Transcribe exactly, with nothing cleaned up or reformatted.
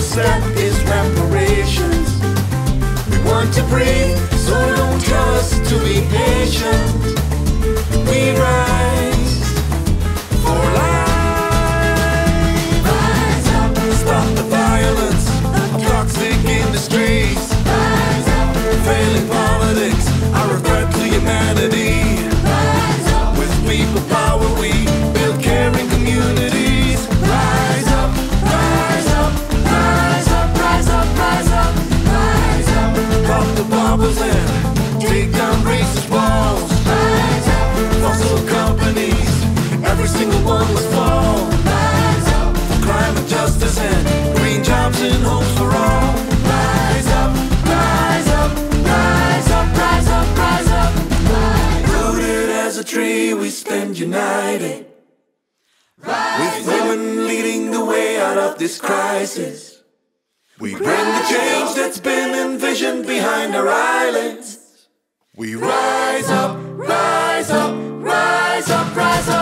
first step is reparations. We want to breathe, so don't tell us to be patient. We rise for life. Rise up, stop the violence of toxic industries. Rise up, failing politics, our regret to humanity. Rise up, with people power we build caring communities. Rise up, rise up, rise up, rise up, rise up, rise up. Pop the bubbles and take down racist walls. Rise up, fossil companies, every single one must fall. Rise up, for climate justice and green jobs and homes for all. Rise up, rise up, rise up, rise up, rise up, rise up. Rooted as a tree, we stand united. With women leading the way out of this crisis, we bring the change that's been envisioned behind our islands. We rise up, rise up, rise up, rise up.